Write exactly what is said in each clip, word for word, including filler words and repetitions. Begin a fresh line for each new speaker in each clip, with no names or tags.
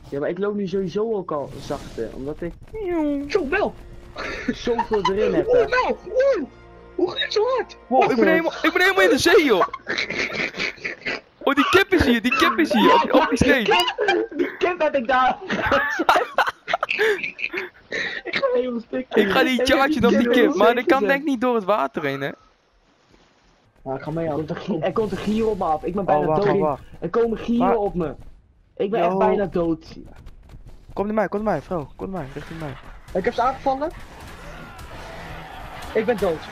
Ja, maar ik loop nu sowieso ook al zachter, omdat ik
Zo, wel!
zoveel erin heb.
Oeh,
hè.
wel! Oeh! Hoe gaat het zo hard?
Wow, ik ben, helemaal, ik ben helemaal in de zee, joh! Oh, die kip is hier, die kip is hier, op die, op die steen.
Die kip heb ik daar. Ik ga helemaal stuk.
Ik ga die chargen op die kip, maar dat kan denk ik niet door het water heen, hè.
Ja, ik ga mee
Er
aan.
komt een gi- Er komt een gier op me af, ik ben bijna
Oh, wacht,
dood.
wacht, wacht.
Er komen gieren
Waar?
op me. Ik ben
Yo.
echt bijna dood.
Kom naar mij, kom naar mij, vrouw. Kom naar mij, richting mij.
Ik heb ze aangevallen. Ik ben dood.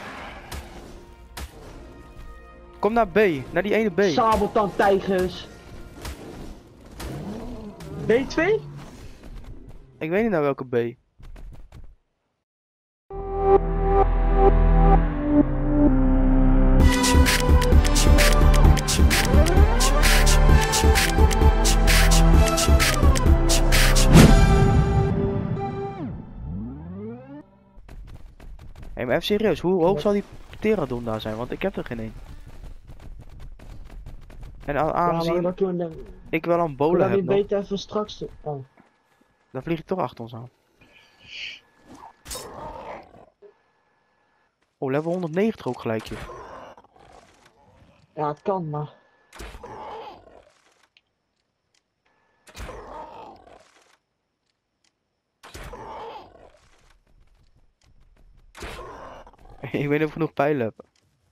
Kom naar B, naar die ene B.
Sabeltand tijgers.
B twee?
Ik weet niet naar welke B. Hé, maar even serieus, hoe hoog zal die Pterodon daar zijn? Want ik heb er geen één. En a-
Ja,
aangezien
maar dat doen we
ik wel een
dan
bola
weer
heb nog,
beter even straks. Oh.
dan vlieg ik toch achter ons aan. Oh, level honderdnegentig ook gelijk, joh.
Ja, het kan, maar.
Ik weet niet of ik genoeg pijlen heb.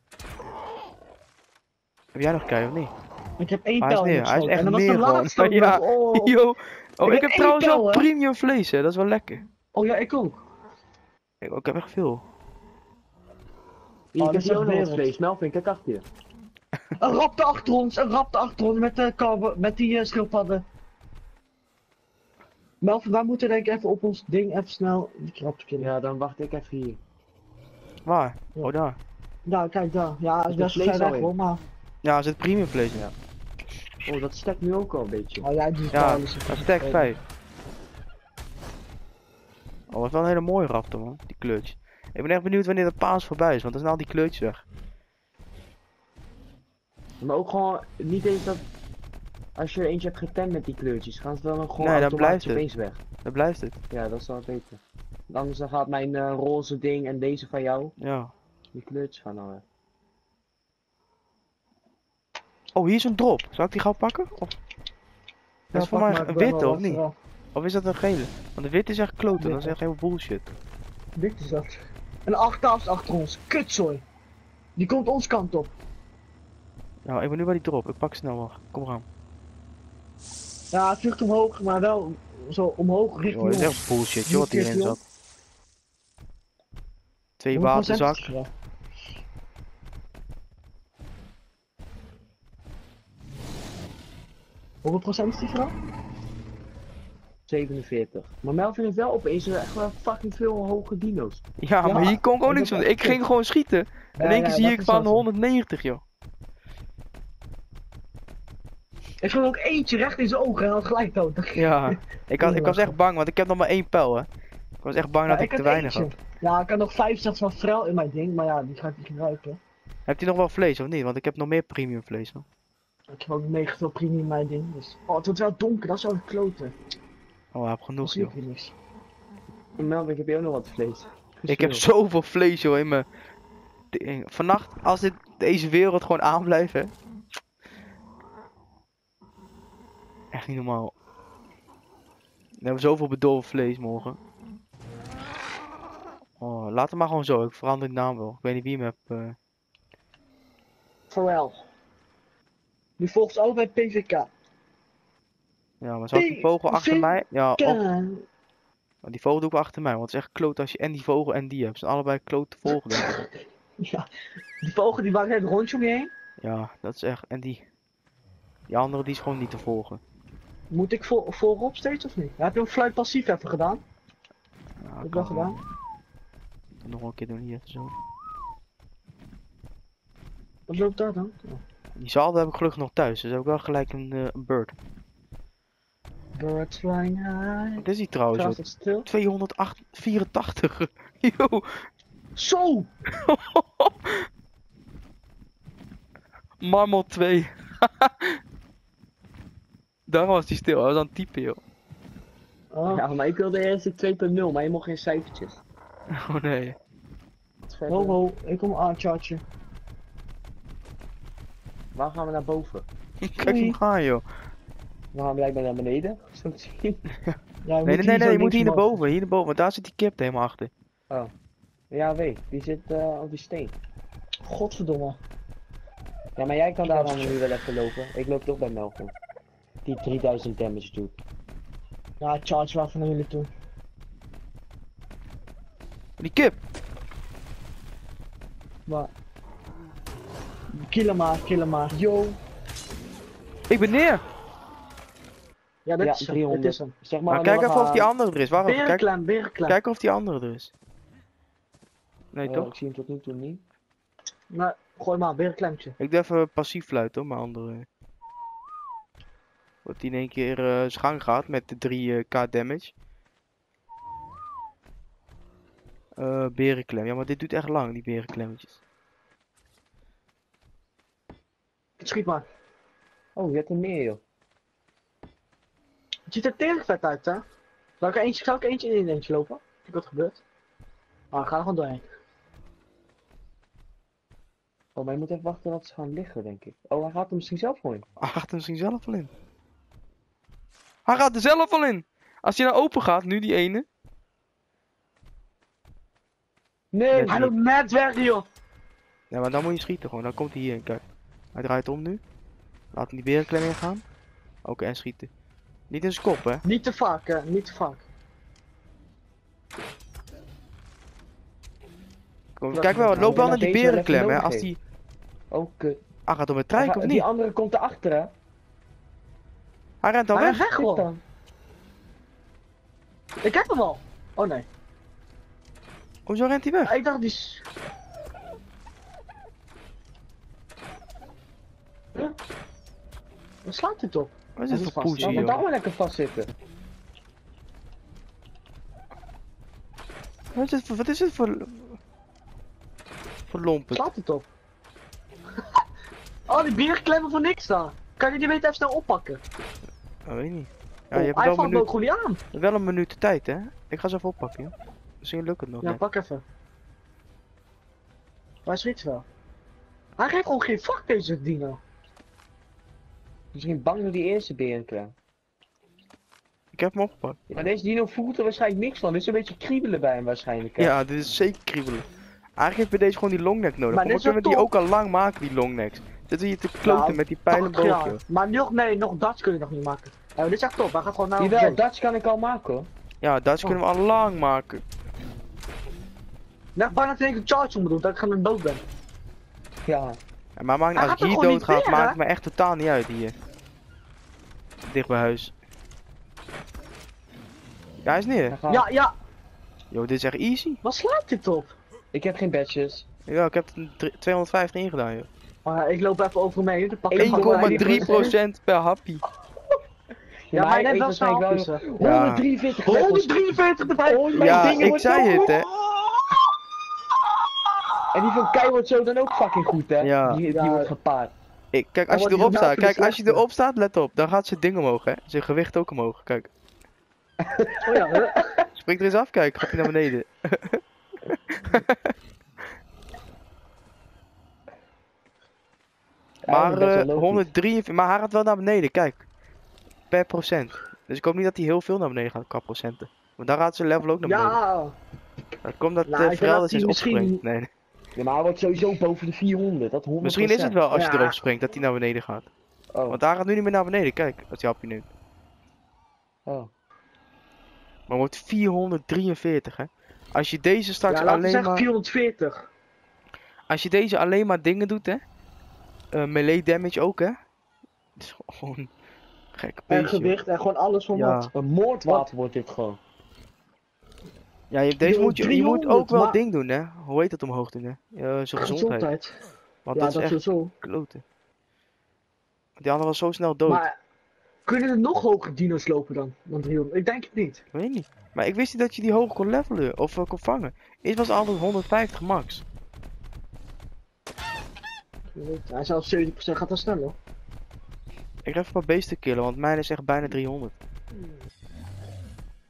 Heb jij nog kei of niet?
Ik heb één
Hij is
pijl
neer, hij is
ingeschoten.
echt
En dat was de
neer gewoon.
laatste ook
Ja,
nog. Oh.
Yo, oh, ik,
heb
heb
één
trouwens
pijl,
wel
hè?
premium vlees, hè. Dat is wel lekker.
Oh ja, ik ook.
Ik, ik heb echt veel.
Hier,
Oh,
ik heb
dat is
hier ook nog
echt
wat
wereld.
vlees. Melvin, kijk achter je.
Een raptor achter ons, een raptor achter ons met de karbe, met die uh, schildpadden. Melvin, wij moeten denk ik even op ons ding even snel die krab killen.
Ja, dan wacht ik even hier.
Waar?
Ja.
Oh, daar.
Nou, kijk daar. Ja, het is
Is
best
er
ver
vlees
weg
al in?
hoor, maar.
Ja, er zit premium vlees in. Ja,
Oh, dat stekt nu ook al een beetje.
Oh, jij doet
ja
wel alles.
dat is tag vijf. Oh, dat is wel een hele mooie raptor, man. Die kleurtjes. Ik ben echt benieuwd wanneer de paas voorbij is, want dan zijn al die kleurtjes weg.
Maar ook gewoon, niet eens dat, als je er eentje hebt getemd met die kleurtjes, gaan ze dan ook gewoon
Nee, dan
automatisch
blijft
opeens weg.
Dan blijft het.
Ja, dat is wel beter. Anders dan gaat mijn eh, roze ding en deze van jou,
Ja.
die kleurtjes gaan dan weg.
Oh, hier is een drop. Zal ik die gauw pakken? Of... Dat is voor mij een witte, of niet? Of is dat een gele? Want de witte is echt kloten, dat is echt helemaal bullshit.
Dik is dat. Een achttaals achter ons. Kutzooi. Die komt ons kant op.
Ja, ik ben nu bij die drop. Ik pak snel wacht. Kom eraan.
Ja, het vlucht omhoog, maar wel zo omhoog
Joh,
richting
dat is
ons.
echt bullshit, joh, wat hierin zat. Twee
Hoeveel procent
waterzak.
is het er? Hoeveel procent is die vrouw?
zevenenveertig. Maar Melvin heeft wel opeens echt wel fucking veel hoge dino's.
Ja,
Ja,
maar hier kon ik ook
dat
niks
is
van.
echt
Ik ging
kut.
gewoon schieten.
Ja,
In één keer
ja,
zie
dat
ik
is
van
wel zo.
honderdnegentig, joh.
Ik schoot ook eentje recht in zijn ogen en had gelijk dood.
Ja, ik, had, ik was echt bang, want ik heb nog maar één pijl, hè. Ik was echt bang
Ja,
dat ik,
had
te weinig
eentje.
had.
Ja, ik had nog vijfenzestig van Frel in mijn ding, maar ja, die ga ik niet gebruiken.
Heb je nog wel vlees of niet? Want ik heb nog meer premium vlees. Hoor.
Ik heb ook mega veel premium in mijn ding, dus... Oh, het wordt wel donker, dat is wel een kloten.
Oh, ik heb
Dan
genoeg,
zie ik
joh.
weer niks.
Melvin, heb je ook nog wat vlees?
Ik heb zoveel vlees, joh, in mijn... ding. Vannacht, als dit, deze wereld gewoon aanblijft, hè. Echt niet normaal. We hebben zoveel bedorven vlees morgen. Oh, laat het maar gewoon zo. Ik verander de naam wel. Ik weet niet wie hem heb. eh.
Pharrell. Nu volgt ze allebei P V K.
Ja, maar zal ik die
P-
vogel achter
V-
mij? Ja,
K.
of... maar die vogel doe ik wel achter mij. Want het is echt kloot als je en die vogel en die hebt. Het zijn allebei klote vogel, denk ik.
Ja, die vogel die maakt net een rondje om je heen.
Ja, dat is echt... En die... Die andere die is gewoon niet te volgen.
Moet ik voor, voorop steeds of niet? Ja, heb je een fluit passief even gedaan?
Ja,
Heb ik
kan
wel gedaan?
wel. Nog een keer doen hier, zo.
Wat loopt daar dan? Oh.
Die zalde heb ik gelukkig nog thuis. Dus heb ik wel gelijk een, eh, een bird.
Birds flying high.
Wat is die trouwens?
Staat
joh?
het stil?
tweehonderdvierentachtig. Yo.
Zo!
Marmot twee. Daar was die stil. Hij was aan het typen, joh.
Oh,
Ja, maar ik wilde eerst twee punt nul, maar je mocht geen cijfertjes.
Oh nee.
Dat is vet,
ho
hè?
ho, ik kom aan, charge.
Waar gaan we naar boven?
Kijk hem gaan joh.
We gaan blijkbaar naar beneden, zo te zien.
Ja,
Nee, nee, nee, nee, je moet hier naar boven, hier naar boven, want daar zit die kip helemaal achter.
Ja, weet, die zit eh, op die steen.
Godverdomme.
Ja, maar jij kan daar dan nu wel even lopen. Ik loop toch bij Melvin. Die drieduizend damage doet.
Ja, charge waar van jullie toe.
Die kip!
Maar. Kill hem maar, kill hem maar.
Yo!
Ik ben neer!
Ja, dat
Ja,
is hem.
driehonderd.
Dit is hem.
Zeg maar,
Maar kijk
nog,
even of
eh,
die andere er is, wacht even, kijk,
Berenklem, berenklem.
kijk of die andere er is. Nee
eh,
toch?
Ik zie hem tot nu toe niet.
Nou, gooi maar, berenklemtje.
Ik doe even passief fluiten hoor, mijn andere. Dat die in één keer eh zijn gang gaat met de drie k damage. Eh berenklem, ja maar dit duurt echt lang, die berenklemmetjes.
Schiet maar.
Oh, je hebt er meer, joh.
Het ziet er tering vet uit, hè? Zal ik er eentje, zal ik er eentje in eentje lopen? Kijk wat er gebeurt. Ah, ga er gewoon doorheen.
Oh, maar je moet even wachten tot ze gaan liggen, denk ik. Oh, hij gaat er misschien zelf gewoon in.
Hij gaat er misschien zelf wel in. Hij gaat er zelf wel in! Als hij nou open gaat, nu die ene.
Nee,
Net
Hij
niet.
loopt net weg, joh.
Ja, maar dan moet je schieten gewoon, dan komt hij hierheen, kijk. Hij draait om nu. Laat hem die berenklem ingaan. Oké, en schieten. Niet in zijn kop, hè.
Niet te vaak, hè? Niet te vaak.
Kom,
Ja,
kijk wel,
nou,
loop wel
maar
naar die
deze wel even
berenklem, hè.
nodig
Als
heeft.
die...
Oh, kut.
Hij gaat om het trein, of
Die
niet?
andere komt erachter, hè?
Hij rent al
Hij
weg.
rent weg
Zit
gewoon.
dan.
Ik heb hem al. Oh nee.
Hoezo rent hij weg?
Ik dacht die... s- Huh? Waar slaat dit op?
Wat is
Hij
dit
zit
voor
vast.
poesie,
Laat hem
joh?
daar maar lekker vastzitten.
Wat is dit voor... Wat is dit voor... Voor lompet?
Slaat het op? Oh, die bieren klemmen voor niks dan. Kan je die beter even snel oppakken?
Dat weet ik niet. Ja,
Oh,
je hebt
hij
wel
valt
een,
me ook
minuut,
gewoon niet aan.
wel een minuut de tijd, hè? Ik ga ze even oppakken, joh. Misschien lukt het nog
Ja,
net.
pak even. Waar schiet ze wel? Hij geeft gewoon geen fuck deze dino.
Misschien bang door die eerste berenklem.
Ik heb hem opgepakt.
Maar deze dino voelt er waarschijnlijk niks van. Er is een beetje kriebelen bij hem waarschijnlijk. hè?
Ja, dit is zeker kriebelen. Eigenlijk heeft bij deze gewoon die longneck nodig.
Maar
Maar
dit
we
is
kunnen
wel
die ook al lang maken, die longnecks. Zitten hier te kloten
Nou,
met die pijlen
Ach,
boven,
ja.
joh.
Maar nog, nee, nog Dutch kun je nog niet maken. Ja, dit is echt top. Hij gaat gewoon naar
Jawel,
Jawel,
Dutch kan ik al maken hoor.
Ja, dat kunnen we al lang maken.
Net bijna tegen een charge om doen, dat ik gewoon dood ben.
Ja.
Ja, maar maakt,
Hij
als
gaat
ik hier
toch gewoon
dood
niet
ga,
weer,
maakt
hè?
het me echt totaal niet uit hier. Dicht bij huis. Ja, hij is neer.
hij gaat-
Ja, ja.
Yo, dit is echt easy.
Wat slaat dit op?
Ik heb geen badges.
Ja, ik heb er drie- tweehonderdvijftig ingedaan, joh.
Maar ik loop even over hem heen. Dan pak ik
één
hem
komma
gewoon.
drie
één komma drie procent per happy.
Ja, maar hij
hij
neemt wel
eet
snel
waarschijnlijk
hapjes,
wel-
hè.
Ja.
honderddrieënveertig levels.
honderddrieënveertig erbij.
Oh, mijn
Ja,
dingen
ik
wordt
zei
zo
het,
goed.
hè.
En die van Kai wordt zo dan ook fucking goed, hè?
Ja.
Die, die
Ja.
wordt gepaard.
Ik, kijk,
Dan
als je
wordt hij
erop
gebeld
staat,
voor de
kijk, als je
slechtste.
erop staat, let op. Dan gaat zijn ding omhoog, hè. Zijn gewicht ook omhoog, kijk.
Oh ja, hè?
Spring er eens af, kijk. Gaat hij naar beneden. Maar
Eigenlijk best wel
eh
logisch.
honderddrieënveertig, maar hij gaat wel naar beneden, kijk. Per procent. Dus ik hoop niet dat hij heel veel naar beneden gaat qua procenten. Want dan gaat zijn level ook naar beneden.
Ja.
Dat komt dat
Nou,
uh,
ik denk
Freldis
dat
is
hij misschien-
opgespringt. Nee, nee.
Ja, maar hij wordt sowieso boven de vierhonderd. Dat honderd
Misschien is het wel als je
Ja.
erop springt dat hij naar beneden gaat.
Oh.
Want hij gaat nu niet meer naar beneden, kijk. Als hij hapje neemt.
oh.
Maar wordt vierhonderddrieënveertig, hè. Als je deze straks
Ja, laten we
alleen
zeggen
maar...
vierhonderdveertig.
Als je deze alleen maar dingen doet, hè. Uh, melee damage ook, hè. Het is gewoon... Gekke
En
beestje.
gewicht en gewoon alles van
Ja.
wat.
Een moordwapen wordt dit gewoon.
Ja, je, deze
Yo,
moet je, je moet ook
driehonderd,
wel
maar-
ding doen, hè. Hoe heet dat omhoog doen, hè? Ja, zijn gezondheid. Want
Ja,
dat
dat
is echt
sowieso.
kloten. Die andere was zo snel dood.
Maar kunnen er nog hogere dino's lopen dan? dan driehonderd? Ik denk het niet.
Ik weet niet. Maar ik wist niet dat je die hoog kon levelen of uh, kon vangen. Eerst was het altijd honderdvijftig max.
Hij zelfs zeventig procent gaat dan sneller.
Ik ga even een paar beesten killen, want mijn is echt bijna driehonderd.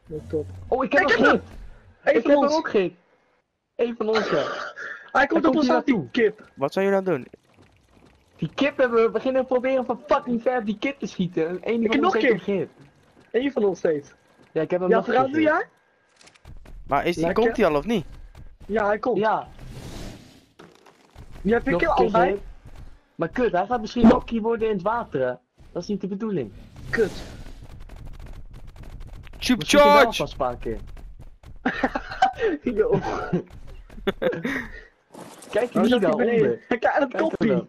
Ja, top.
Oh, ik heb
Kijk,
een
ik
git.
Eén
Ik
van
heb
ons.
er ook git. Eén van ons, ja.
Hij komt
Hij
op
komt
ons
hier
af, die
naartoe.
kip.
Wat zijn jullie aan het doen?
Die kip hebben we beginnen proberen van fucking ver op die kip te schieten. En één
Ik
van
heb
ons
nog
heeft
een
een git.
Eén van ons steeds.
Ja, ik heb hem
Ja,
nog
vooruit doe
gegit.
jij?
Maar is die,
Lekker.
komt die al of niet?
Ja, hij komt.
Ja,
Je hebt je
nog
kill
een keer
allebei.
gehit. Maar kut, hij gaat misschien hockey worden in het water, hè. Dat is niet de bedoeling.
Kut.
Tube
We schieten wel
charge!
vast een paar keer.
Yo.
Kijk
Nou
hier
zat hij
daaronder.
beneden. Kijk aan het
Kijk er
koppie.
wel.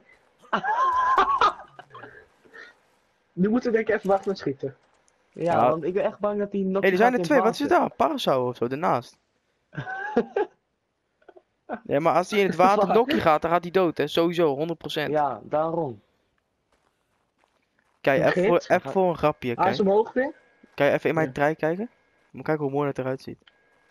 Nu moeten we denk ik even wachten met schieten.
Ja,
Ja.
want ik ben echt bang dat hij nog.
Hé, er zijn er twee. Wat is daar? Parasaur of zo, daarnaast. Ja, maar als hij in het water
Waar?
nokkie gaat, dan gaat hij dood, hè. Sowieso, honderd procent.
Ja, daarom.
Kijk,
Een
even voor,
gids?
even voor een grapje.
Hij is
Kijk.
omhoog weer.
Kan je even in mijn
Ja.
trein kijken? Moet kijken hoe mooi dat eruit ziet.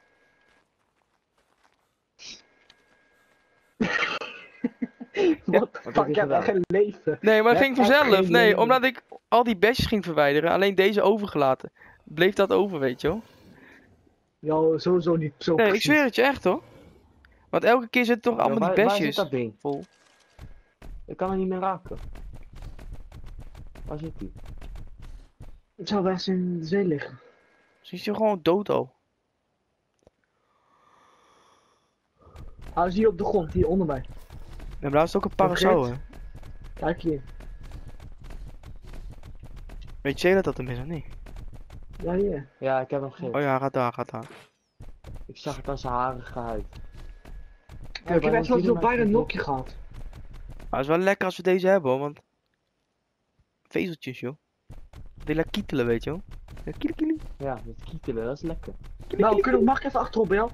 Wat
heb
fuck,
je
ik heb echt
gedaan?
geen leven.
Nee, maar dat
Je
ging
hebt echt
vanzelf.
geen
Nee,
leven.
omdat ik al die besjes ging verwijderen, alleen deze overgelaten. Bleef dat over, weet je wel?
Yo, sowieso niet zo
Nee, ik
precies.
zweer het je echt hoor. Want elke keer zitten toch allemaal
Ja,
die
waar, waar zit
besjes
dat ding?
vol.
Ik kan hem niet meer raken. Waar zit hij?
Het zou best in de zee liggen.
Dus is hij gewoon dood al.
Hij is hier op de grond, hier onder mij.
En daar is ook een parasaur.
Kijk hier.
Weet je dat dat hem is of niet?
Ja, hier.
Ja, ik heb hem gegeten.
Oh ja, gaat daar, gaat daar.
Ik zag het aan zijn harige huid.
Ja, ik heb echt
jullie
zo
maar
bijna een
geen
nokje gehad.
Maar het is wel lekker als we deze hebben hoor, want... Vezeltjes joh. Die laat kietelen, weet je wel. Ja, kiele kiele.
Ja, met kietelen, dat is lekker.
Nou, kunnen, mag ik even achterop bij jou?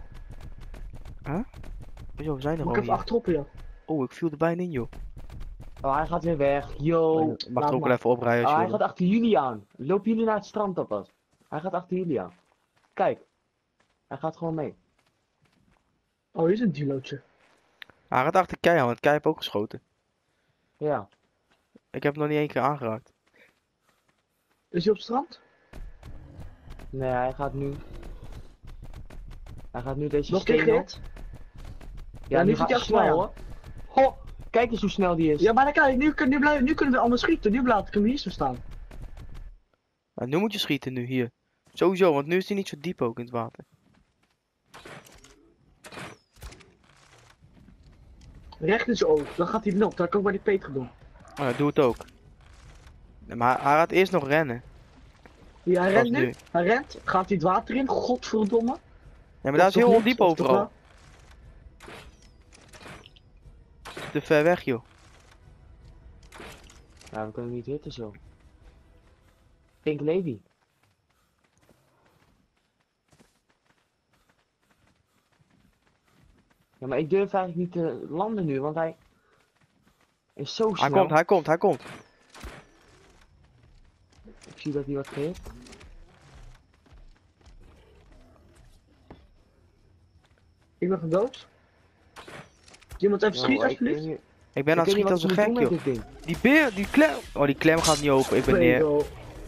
Hoezo, we zijn er
Mag
al
ik even
hier.
achterop bij jou?
Oh, ik viel er bijna in joh.
Oh, hij gaat weer weg. Yo.
Oh, je mag
laat
er ook
maar.
wel even oprijden als
Oh,
je
hij
wil.
gaat achter jullie aan. Lopen jullie naar het strand alvast? Hij gaat achter jullie aan. Kijk. Hij gaat gewoon mee.
Oh, hier is een dulootje.
Hij gaat achter Kei aan, want Kei heeft ook geschoten.
Ja.
Ik heb hem nog niet één keer aangeraakt.
Is hij op het strand?
Nee, hij gaat nu. Hij gaat nu deze
Nog
steen
tegen
op.
het?
Ja,
Ja,
nu
nu
gaat
zit
hij
hij achter mij
snel hoor. Ho, kijk eens hoe snel die is.
Ja, maar dan kijk, nu, kun- nu, blijven, nu kunnen we allemaal schieten. Nu laat ik hem hier zo staan.
Maar nu moet je schieten, nu, hier. Sowieso, want nu is hij niet zo diep ook in het water.
Recht in zijn oog. Dan gaat hij nog. Dat kan ik bij die Peter doen.
Oh ja, doe het ook. Nee, maar hij, hij gaat eerst nog rennen.
Ja, hij
Pas
rent nu.
nu.
Hij rent. Gaat hij het water in? Godverdomme.
Ja, maar daar is
toch
heel
niet?
ondiep
Of toch
overal.
wel?
Te ver weg, joh.
Ja, we kunnen niet hitten zo. Pink Lady. Ja, maar ik durf eigenlijk niet te landen nu, want hij is zo snel.
Hij komt, hij komt, hij komt.
Ik zie dat hij wat geeft.
Ik ben gedood. Iemand even schieten,
Nou, ik-
alsjeblieft?
ik-
Ik ben aan het
ik weet
schieten
niet
als
wat
een
ik
gek,
moet doen
joh.
met dit ding.
Die beer, die klem... Oh, die klem gaat niet open. Ik ben neer.
Go.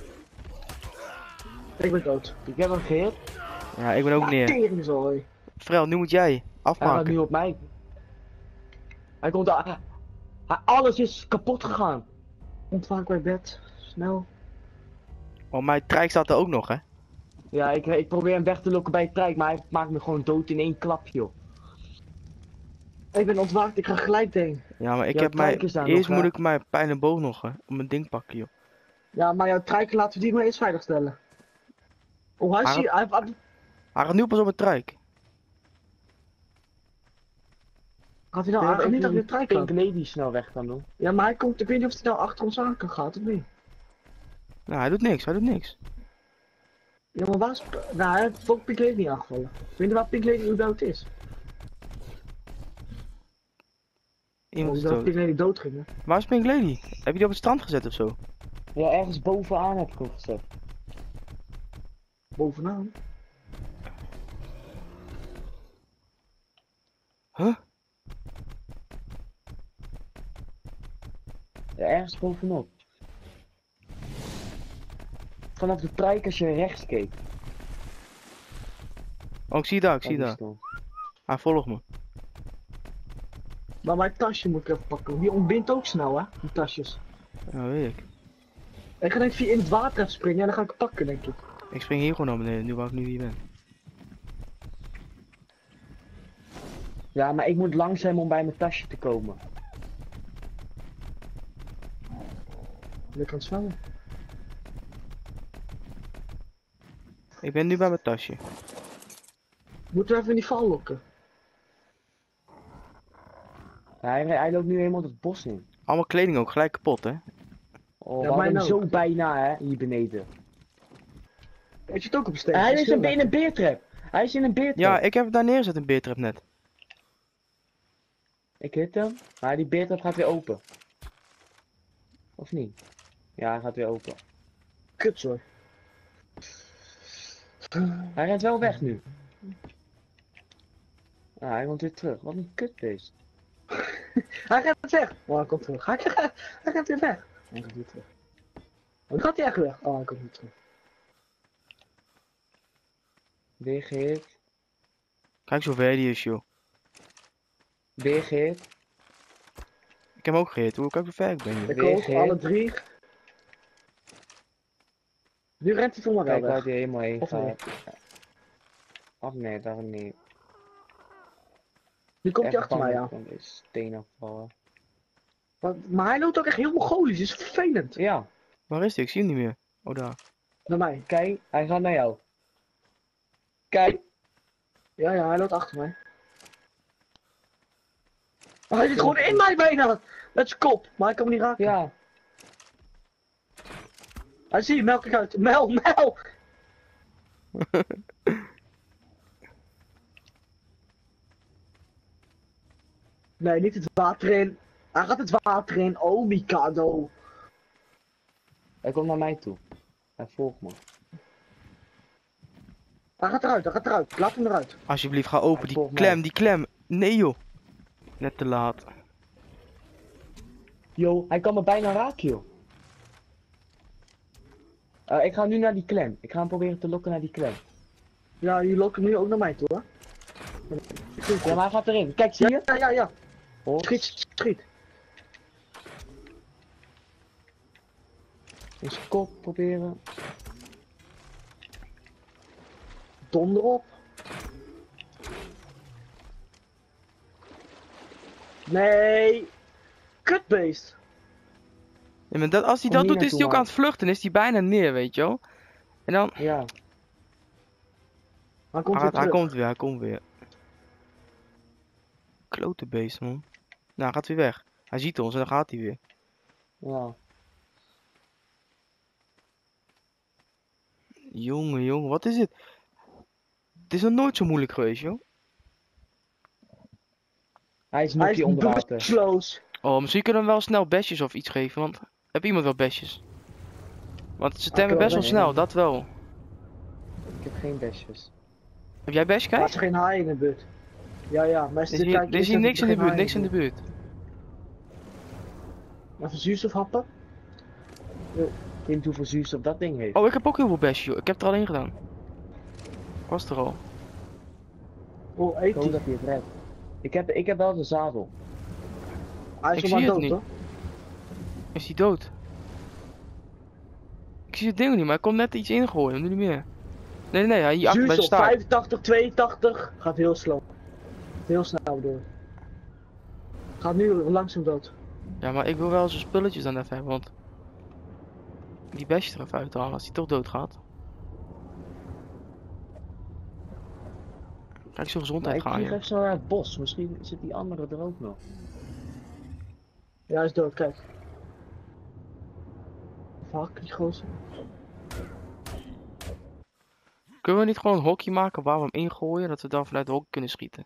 Ik ben dood.
Ik heb hem gehit.
Ja, ik ben ook neer.
Teringzooi.
Frel, nu moet jij
Hij gaat
afmaken.
nu op mij. Hij komt aan. Hij- Alles is kapot gegaan.
Ontwaak bij bed. Snel.
Oh, mijn trijk staat er ook nog, hè.
Ja, ik, ik probeer hem weg te lokken bij het trijk, maar hij maakt me gewoon dood in één klap, joh.
Ik ben ontwaakt, ik ga gelijk heen.
Ja, maar ik
Jouw
heb mij...
trijk is daar
Eerst
nog,
moet
hè?
ik mijn pijl en boog nog, hè. Om mijn ding pakken, joh.
Ja, maar jouw trijken laten we die maar eens veilig stellen. Oh, hij is
Maar-
hier. Hij, hij-
Hij gaat nu pas op het trijk.
gaat hij nou hij gaat niet achter de trijk
Pink
gaan?
Lady snel weg kan doen.
Ja, maar hij komt. Ik weet niet of hij nou achter ons aan kan gaan of niet.
Nou, hij doet niks, hij doet niks.
Ja, maar waar is. Nou, hij heeft ook Pink Lady niet aangevallen. Ik weet niet waar Pink Lady überhaupt is.
Iemand is
Omdat
dood.
Pink Lady dood ging. Hè.
Waar is Pink Lady? Heb je die op het strand gezet of zo?
Ja, ergens bovenaan heb ik hem gezet.
Bovenaan.
Huh?
Ja, ergens bovenop. Vanaf de trijk als je rechts keek.
Oh, ik zie daar, ik
Oh,
zie
die
daar.
stond.
Hij volgt me.
Maar mijn tasje moet ik even pakken. Die ontbindt ook snel, hè? Die tasjes.
Ja, weet ik.
Ik ga denk ik in het water even springen en dan ga ik het pakken, denk ik.
Ik spring hier gewoon naar beneden, nu waar ik nu hier ben.
Ja, maar ik moet langzaam om bij mijn tasje te komen.
Ik kan het zwemmen.
Ik ben nu bij mijn tasje.
Moeten we even in die val lokken?
Ja, hij, hij loopt nu helemaal het bos in.
Allemaal kleding ook gelijk kapot, hè?
Oh,
Ja,
we hadden
mijn
hem zo
ook.
bijna, hè, hier beneden.
Weet je het ook op een steen?
Hij is een, in een beertrap. Hij is in een beertrap.
Ja, ik heb het daar neergezet, een beertrap net.
Ik hit hem, maar die beertrap gaat weer open. Of niet? Ja, hij gaat weer open.
Kut, hoor.
Hij rent wel weg nu. Ah, hij komt weer terug. Wat een kutbeest.
Hij gaat weg. Oh, hij komt terug. Hij, hij gaat weer weg. Hij gaat weer terug. Oh, dan gaat hij echt weg. Oh, hij komt weer terug.
Weer gehit.
Kijk zo ver die is, joh.
Weer gehit.
Ik heb hem ook gehit, hoe kijk hoe ver ik ben, joh.
Ik
Weer
ook,
geen.
alle drie. Nu rent hij voor mij wel
Kijk waar
weg.
hij helemaal heen
Of
gaat. Of nee, daar niet.
Nu komt hij
Echt
achter mij
bang
aan.
van deze steen afvallen.
Maar, maar hij loopt ook echt heel mongolisch. Is vervelend.
Ja,
Waar is hij? Ik zie hem niet meer. Oh, daar.
Naar mij.
kijk, hij gaat naar jou. Kijk.
Ja, ja, hij loopt achter mij. Maar hij zit gewoon in mij bijna. Met zijn kop. Maar ik kan hem niet raken.
Ja,
Hij zie je, melk ik uit. Mel, mel. Nee, niet het water in. Hij gaat het water in. Oh, Mikado.
hij komt naar mij toe. Hij volgt me.
Hij gaat eruit, hij gaat eruit. Laat hem eruit.
Alsjeblieft, ga open.
Hij
Die
volgt
klem,
mij.
die klem. Nee, joh. Net te laat.
Yo, hij kan me bijna raken, joh. Eh, ik ga nu naar die klem. Ik ga hem proberen te lokken naar die klem.
Ja, die lokken nu ook naar mij toe, hè?
Ja, maar hij gaat erin. Kijk, zie je?
Ja, ja, ja.
Hoor.
Schiet, schiet.
In zijn kop proberen.
Donder op. Nee. Kutbeest.
Ja, maar dat, als hij
Kom
dat
hier
doet, is hij
naartoe,
ook aan het vluchten. Is hij bijna neer, weet je wel. En dan...
Ja.
Hij komt
Hij,
weer
hij
terug.
komt weer, hij komt weer. Klote beest, man. Nou, hij gaat weer weg. Hij ziet ons en dan gaat hij weer.
Ja.
Jongen, jongen, wat is dit? Het is nog nooit zo moeilijk geweest, joh.
Hij is
Hij
nokkie
is
onder water.
bewusteloos.
Oh, misschien kunnen we hem wel snel besjes of iets geven, want... Heb iemand wel besjes? Want ze
Ah,
temmen
ik
best wel
wel,
snel,
nee.
dat wel.
Ik heb geen besjes.
Heb jij besje,
Er
kijk?
is geen haai in de buurt. Ja, ja. Maar
Er is hier, er is hier niks in de buurt, niks in de buurt.
Even zuurstof happen.
Ik weet niet hoeveel zuurstof dat ding heeft.
Oh, ik heb ook heel veel besjes, joh. Ik heb er al één gedaan. Ik was er al.
Oh,
Ik
eet
hoop
die.
dat hij het redt. Ik heb, ik heb wel de zadel.
Hij is
Ik
al maar
zie het
dood,
niet.
hoor.
Is hij dood? Ik zie het ding niet, maar hij komt net iets ingooien, nu niet meer. Nee, nee, nee, hij hier achter bij de
Zuurstof,
staart.
vijfentachtig, tweeëntachtig. Gaat heel snel. Heel snel door. Gaat nu langzaam dood.
Ja, maar ik wil wel zijn spulletjes dan even hebben, want... Die besje er even uithalen als hij toch doodgaat. Kijk, zijn
Maar
gezondheid
ik
gaan,
vlieg
joh.
even zo naar het bos. Misschien zit die andere er ook nog.
Ja, hij is dood, kijk. Fuck, die gozer.
Kunnen we niet gewoon een hokje maken waar we hem ingooien, dat we dan vanuit de hok kunnen schieten?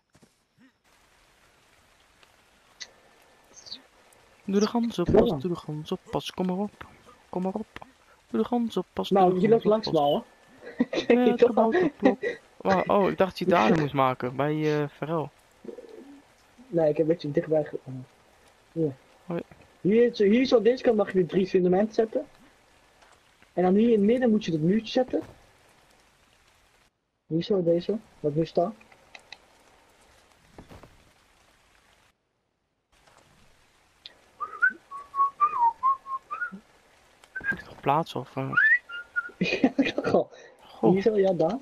Doe de gans op, pas, doe de gans op, pas, kom maar op. Kom maar op. Doe de gans op, pas, doe
Nou,
de
je
gans
loopt
op,
langs
pas.
me al,
Ja, het gebouw op, plop. Oh, oh, ik dacht dat je daar nog moest maken, bij eh Verel.
Nee, ik heb een beetje dichtbij ge... Hier.
Hoi.
Hier, zo- hier zo aan deze kant mag je weer drie fundamenten zetten. En dan hier in het midden moet je dat muurtje zetten. Hier zo, deze. Wat nu staat.
Moet ik nog plaatsen of... Uh...
Ja, goh.
Goh.
Hier zo, ja, daar.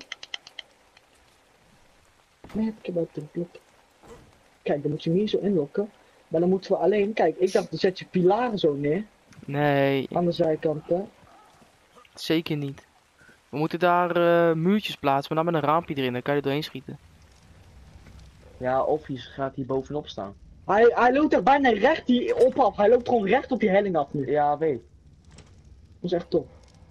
Nee, ik heb ook een blok. Kijk, dan moet je hem hier zo inlokken. Maar dan moeten we alleen, kijk, ik dacht, dan zet je pilaren zo neer.
Nee,
Aan de zijkant, hè.
zeker niet. We moeten daar uh, muurtjes plaatsen, maar dan met een raampje erin, dan kan je er doorheen schieten.
Ja, of hij gaat hier bovenop staan.
Hij, hij loopt er bijna recht die op af. Hij loopt gewoon recht op die helling af nu.
Ja, weet.
Dat is echt top.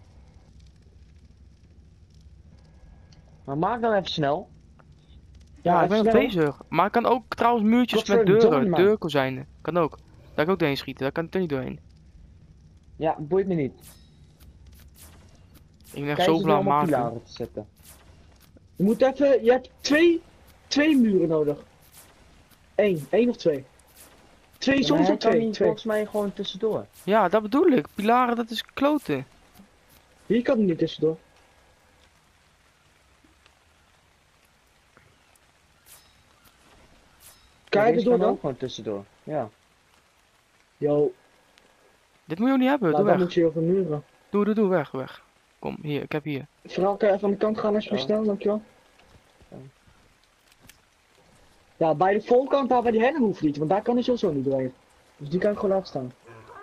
Maar maak dan even snel.
Ja, ik ben nog
snel.
bezig. Maar ik kan ook trouwens muurtjes met
Godverdomme,
deuren,
man.
deurkozijnen. Kan ook. Daar kan ik ook doorheen schieten, daar kan ik er niet doorheen.
Ja, boeit me niet.
Ik ben echt
Kijk
zo
eens
blauw
om op
maken.
pilaren te zetten.
Je moet even, je hebt twee, twee muren nodig. Eén, één of twee. Twee,
Ja, maar
soms
hij
ook
kan
twee.
niet
twee.
volgens mij gewoon tussendoor.
Ja, dat bedoel ik. Pilaren, dat is kloten.
Hier kan hij niet tussendoor. Kijk
Deze
eens door
kan ook
dan.
gewoon tussendoor. Ja.
Yo,
Dit moet je ook niet hebben,
nou
doe
dan
weg.
moet je heel veel muren.
Doe, doe, doe, weg, weg. Kom, hier, ik heb hier.
Vooral kan je even aan de kant gaan als je
Ja.
snel, dankjewel.
Ja.
Ja, bij de voorkant daar bij die helling hoeft niet, want daar kan hij sowieso niet doorheen. Dus die kan ik gewoon laten staan.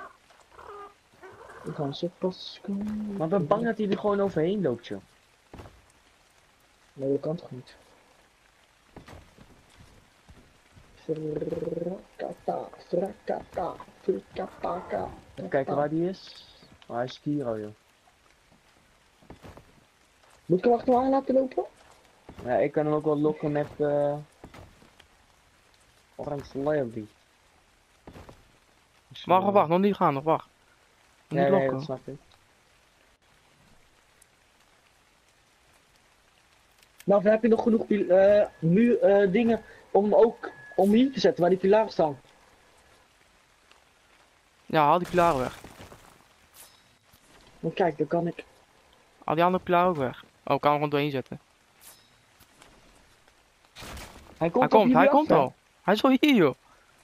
Ik ga zo pas komen.
Maar ik ben bang dat hij er gewoon overheen loopt, joh.
Nee, dat kan toch niet. Frakata, frakata, frakataka.
Even kijken waar die is. Oh, hij is hier al, joh.
Moet ik hem achter me aan laten lopen?
Ja, ik kan hem ook wel lokken met eh Orange Loyalty. Dus,
Wacht,
eh,
wacht, nog niet gaan, nog wacht. Nog
Nee,
niet
nee,
lokken.
dat snap ik.
Nou, dan heb je nog genoeg pil- eh, muur, eh, dingen om hem ook om hier te zetten waar die pilaren staan.
Ja, haal die pilaren weg.
Want kijk, dan kan ik.
Haal die andere pilaren ook weg. Oh, ik kan er gewoon doorheen zetten.
Hij komt,
Hij
op
komt,
jullie
hij
af,
komt
hè?
al. Hij is al hier, joh.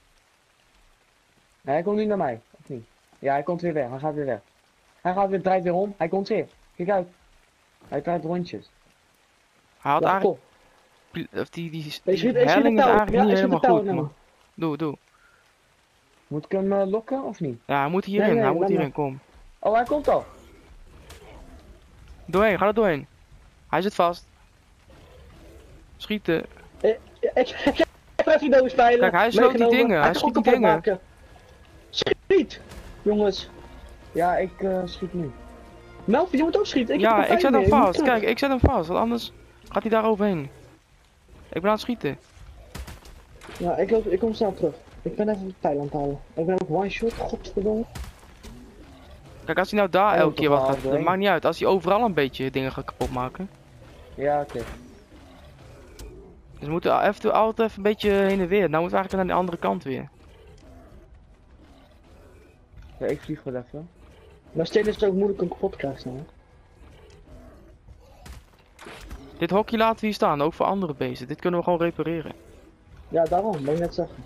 Nee, hij komt niet naar mij, of niet? Ja, hij komt weer weg, hij gaat weer weg. Hij gaat weer, draait weer om, hij komt weer. Kijk uit. Hij draait rondjes.
Hij had
Ja,
eigenlijk...
top.
pil- Of die, die, die,
Ik schiet- ik schiet
helling
de
is
touw.
eigenlijk
Ja,
niet
ik schiet de
helemaal
touw
goed,
naar
maar...
me.
Doe, doe.
Moet ik hem eh, lokken of niet?
Ja, hij moet hierin,
Nee, nee,
hij moet
laat
hierin,
maar.
kom.
Oh, hij komt al.
Doorheen, ga er doorheen. Hij zit vast. Schieten.
Ik, ik, ik heb even doos spelen.
Kijk, hij sloot die dingen, hij
kan
schiet
ook
die
kapot
dingen.
maken. Schiet! Jongens.
Ja, ik eh, schiet nu.
Melvin, je moet ook schieten. Ik heb
Ja,
er
ik zet
vijf
hem
mee, je moet
vast.
terug.
Kijk, ik zet hem vast, want anders gaat hij daar overheen. Ik ben aan het schieten.
Ja, ik, loop, ik kom snel terug. Ik ben even het pijl aan het halen. Ik ben ook one shot, godverdomme.
Kijk, als hij nou daar
Hij
elke
loopt
keer
toch
wat
wel
gaat, dat
doorheen.
maakt niet uit. Als hij overal een beetje dingen gaat kapot maken.
Ja, oké.
Dus we moeten even, altijd even een beetje heen en weer. Nou moeten we eigenlijk naar de andere kant weer.
Ja, ik vlieg wel even.
Maar steden is het ook moeilijk om kapot te krijgen snel. hè?
Dit hokje laten we hier staan, ook voor andere beesten. Dit kunnen we gewoon repareren.
Ja, daarom, ben ik net zeggen.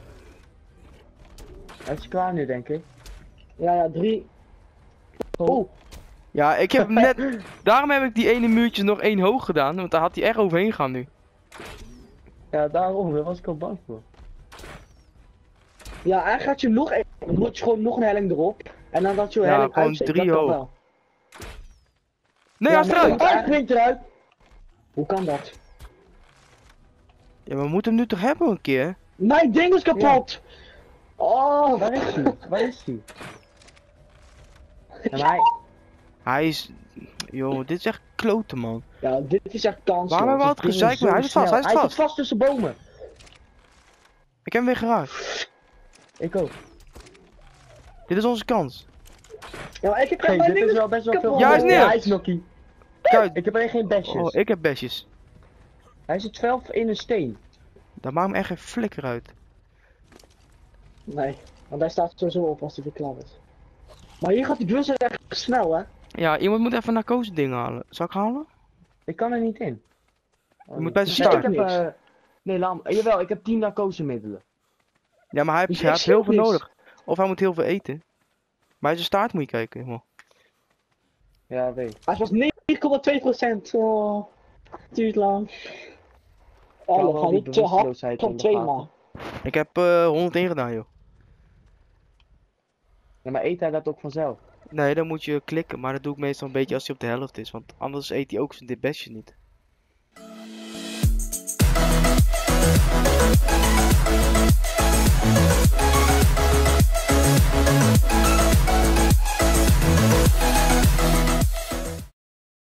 Hij is klaar nu, denk ik.
Ja, ja, drie. Oh,
Ja, ik heb net... Daarom heb ik die ene muurtjes nog één hoog gedaan. Want daar had hij echt overheen gaan nu.
Ja, daarom, daar was ik al bang voor.
ja, eigenlijk gaat je nog een, dan moet je gewoon nog een helling erop. En dan dat je
Ja,
helling
gewoon
uitzet,
drie
dat kan
hoog.
wel.
Nee,
ja,
hij is
maar
eruit!
Hij springt eruit. Hoe kan dat?
Ja, maar we moeten hem nu toch hebben een keer?
Mijn ding is kapot! Oh,
Waar is hij? Waar is hij? Ja, maar hij...
Hij is... Joh, dit is echt kloten, man.
Ja, dit is echt kansloos.
Waarom hebben we
Het
altijd
ding is
gezeik? Hij
zo
zit vast, hij
snel.
zit
Hij
vast.
zit vast tussen bomen.
Ik heb hem weer geraakt.
Ik ook.
Dit is onze kans.
Ja, maar ik heb
Hey,
mijn
dit
ding
is wel best wel veel.
kapot.
Ja, hij is neer.
Ja, hij is nokkie.
Kijk.
Ik heb alleen geen besjes.
Oh, ik heb besjes.
Hij zit zelf in een steen.
Dat maakt me echt geen flikker uit.
Nee, want hij staat sowieso op als hij weer klaar is. Maar hier gaat die bus echt snel, hè?
Ja, iemand moet even narcose dingen halen. Zal ik halen?
Ik kan er niet in.
Je moet bij zijn
Nee, ik
staart.
heb-
Ik heb, eh, nee, laat hem- jawel, ik heb tien narcosemiddelen.
Ja, maar hij, heeft-
Ik
hij heeft
zie
heel
ook
veel
niks.
nodig. Of hij moet heel veel eten. Maar bij zijn staart moet je kijken, helemaal.
Ja, weet ik.
Hij was negen komma twee procent. Oh, duurt lang.
Hou
Oh,
wel
ga
die
niet te hard
bewusteloosheid in
van
de
twee
gaten.
man.
Ik heb eh honderdéén gedaan, joh.
Ja, maar eet hij dat ook vanzelf?
Nee, dan moet je klikken. Maar dat doe ik meestal een beetje als hij op de helft is. Want anders eet hij ook zijn dit bestje niet.